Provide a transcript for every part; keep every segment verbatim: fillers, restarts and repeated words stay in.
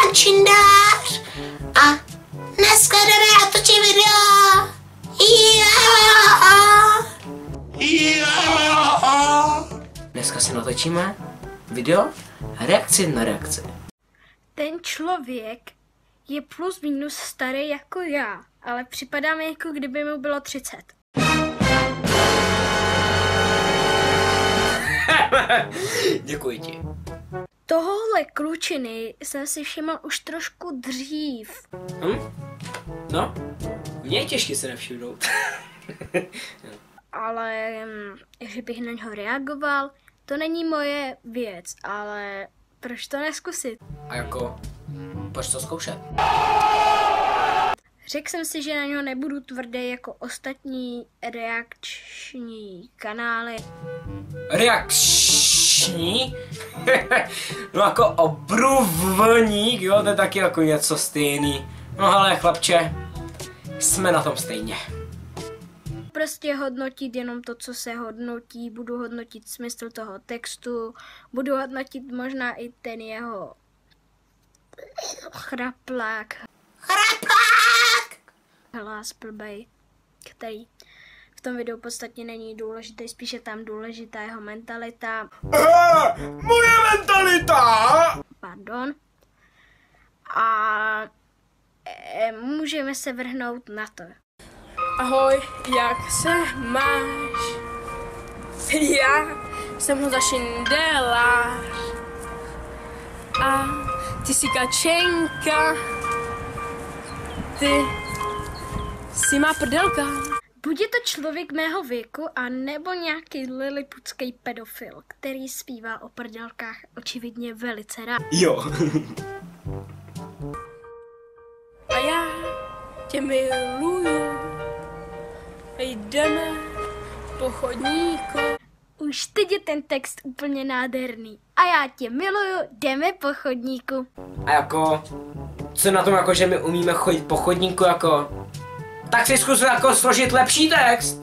Čindář a dneska jdeme natočit video. Dneska si natočíme video reakci na reakci. Ten člověk je plus minus starý jako já, ale připadá mi, jako kdyby mu bylo třicet. Děkuji ti. Tohohle klučiny jsem si všiml už trošku dřív. Hm? No, mně je těžké se nevšimnout. Ale že bych na něho reagoval, to není moje věc, ale proč to neskusit? A jako, proč to zkoušet? Řekl jsem si, že na něho nebudu tvrdý jako ostatní reakční kanály. Reakční? No jako obruvník, jo, to je taky jako něco stejný. No ale chlapče, jsme na tom stejně. Prostě hodnotit jenom to, co se hodnotí, budu hodnotit smysl toho textu, budu hodnotit možná i ten jeho chraplák. Chraplák! Hlas blbej, který v tom videu podstatně není důležitý, spíš je tam důležitá jeho mentalita. Eh, moje mentalita! Pardon. A e, můžeme se vrhnout na to. Ahoj, jak se máš? Já jsem Honza Šindelář a ty jsi kačenka, ty jsi má prdelka. Buď je to člověk mého věku, a nebo nějaký liliputský pedofil, který zpívá o prdelkách očividně velice rád. Jo. A já tě miluju, jdeme po chodníku. Už teď je ten text úplně nádherný. A já tě miluju, jdeme po chodníku. A jako, co na tom jako, že my umíme chodit po chodníku jako, tak si zkus jako složit lepší text.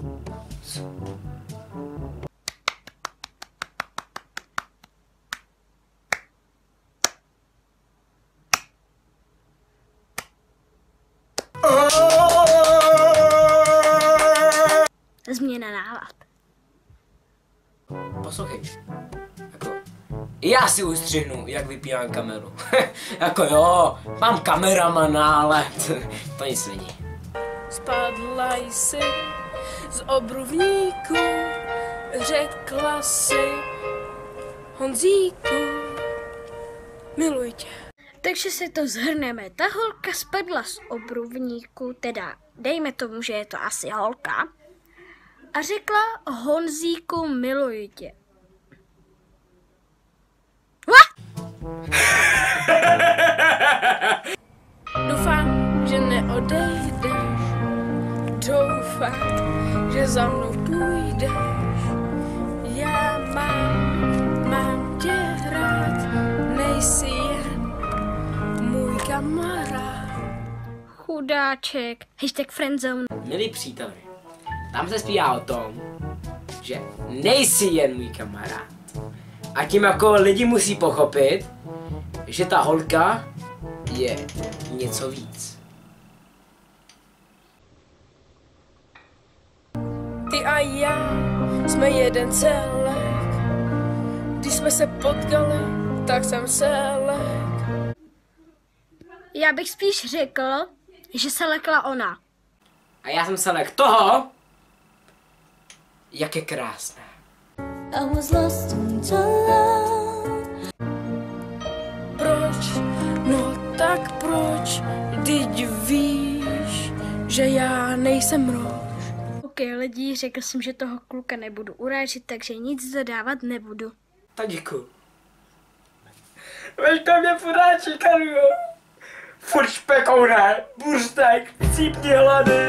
Změna nálad. Poslouchej, jako, já si ustřihnu, jak vypínám kameru. Jako jo, mám kameramana, ale to nic není. Spadla jsi z obruvníku, řekla si Honzíku, miluji tě. Takže si to zhrneme. Ta holka spadla z obruvníku, teda dejme tomu, že je to asi holka, a řekla Honzíku, miluji tě. Doufám, že neodejdeš, doufám, že za mnou půjdeš. Já mám, mám tě rád, nejsi jen můj kamarád. Chudáček. Hashtag friendzone. Milí příteli, tam se zpívá o tom, že nejsi jen můj kamarád. A tím jako lidi musí pochopit, že ta holka je něco víc. Ty a já jsme jeden celek, když jsme se potkali, tak jsem selek. Já bych spíš řekl, že se lekla ona. A já jsem selek toho, jak je krásné. I was lost in love. Proč? No tak proč? Vždyť víš, že já nejsem rož. Ok, lidi, řekl jsem, že toho kluka nebudu urážet, takže nic zadávat nebudu. Tak děkuju. Veďte mě pořád čekanuju. Furt špekoune, burstek, cípni hlady.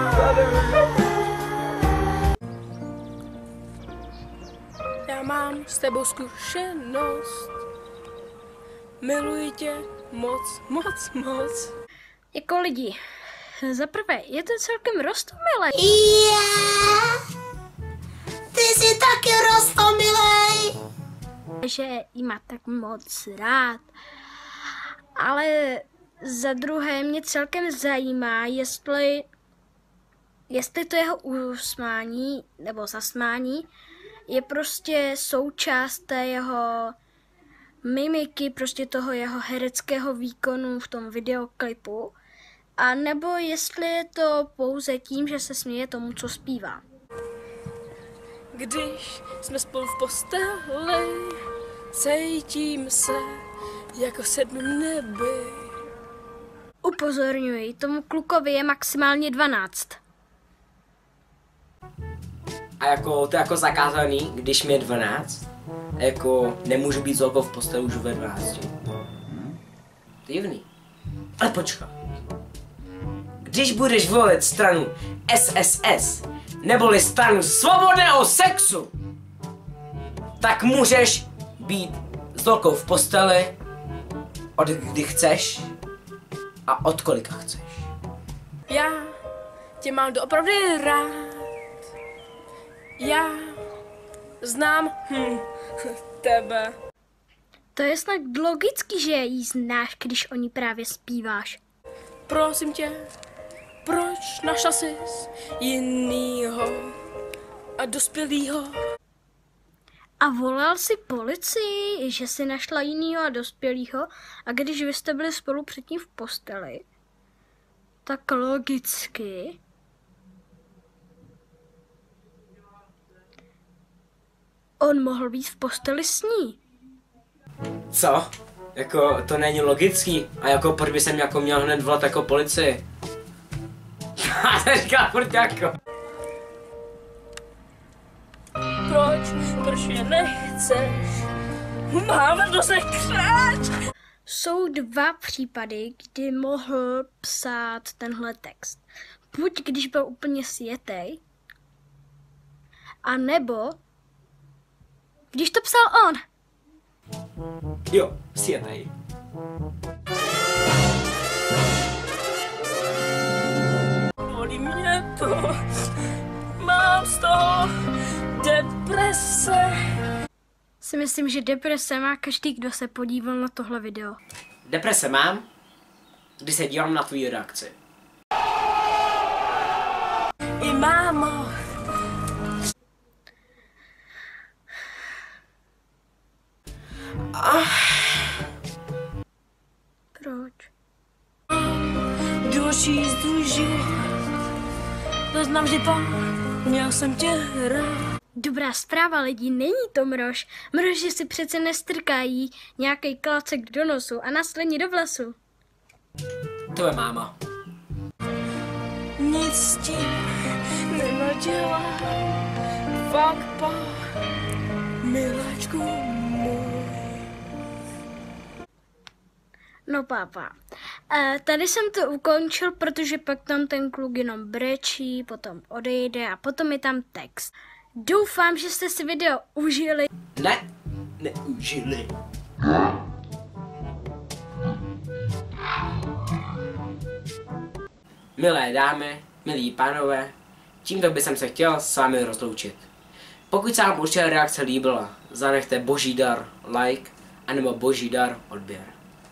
Já mám s tebou zkušenost. Miluji tě moc, moc, moc. Jako lidi, za prvé, je to celkem roztomilé. Já, ty jsi taky roztomilej. Že jí má tak moc rád. Ale za druhé mě celkem zajímá, jestli, jestli to jeho usmání nebo zasmání je prostě součást té jeho mimiky, prostě toho jeho hereckého výkonu v tom videoklipu, a nebo jestli je to pouze tím, že se směje tomu, co zpívá. Když jsme spolu v posteli, cítím se jako sedm neby. Upozorňuji, tomu klukovi je maximálně dvanáct. A jako to je jako zakázaný, když mi je dvanáct. A jako nemůžu být s holkou v posteli už ve dvanácti. Divný. Ale počkej. Když budeš volit stranu S S S, neboli stranu svobodného sexu, tak můžeš být s holkou v posteli od kdy chceš a od kolika chceš. Já tě mám doopravdy rád. Já znám hm, tebe. To je snad logicky, že ji znáš, když o ní právě zpíváš. Prosím tě, proč našla jsi jinýho a dospělýho? A volal si policii, že si našla jinýho a dospělýho, a když vy jste byli spolu předtím v posteli, tak logicky on mohl být v posteli s ní. Co? Jako, to není logický. A jako, proč by jsem jako měl hned volat jako policii? A to říká furt jako. Proč? Proč mě nechceš? Mám to se křáč! Jsou dva případy, kdy mohl psát tenhle text. Buď když byl úplně sjetej, a nebo když to psal on. Jo, sjetej. Bolí mě to, mám z toho deprese. Si myslím, že deprese má každý, kdo se podíval na tohle video. Deprese mám, když se dívám na tvůj reakci. I mámo. Proč? Do očí zdůžil, to znám, že pán, měl jsem tě rád. Dobrá zpráva lidí, není to mrož. Mroži si přece nestrkají nějaký klacek do nosu a následně do vlasu. To je máma. Nic s tím nenadělá, fakt pa, miláčku můj. No pápa, e, tady jsem to ukončil, protože pak tam ten kluk jenom brečí, potom odejde a potom je tam text. Doufám, že jste si video užili. Ne, neužili. Milé dámy, milí pánové, tímto bych se chtěl s vámi rozloučit. Pokud se vám určitě reakce líbila, zanechte boží dar like, anebo boží dar odběr.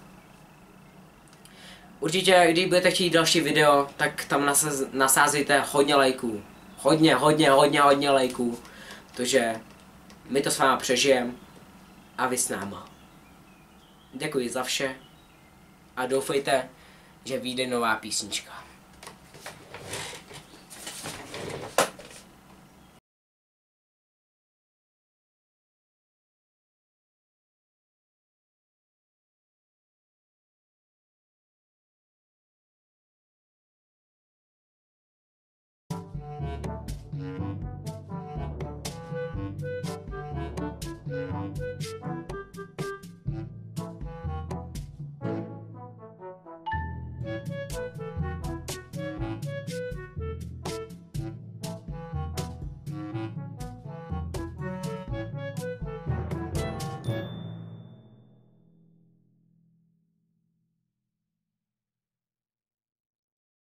Určitě, když budete chtít další video, tak tam nasázejte hodně lajků. Hodně, hodně, hodně, hodně lajků. Protože my to s váma přežijeme a vy s náma. Děkuji za vše a doufejte, že vyjde nová písnička.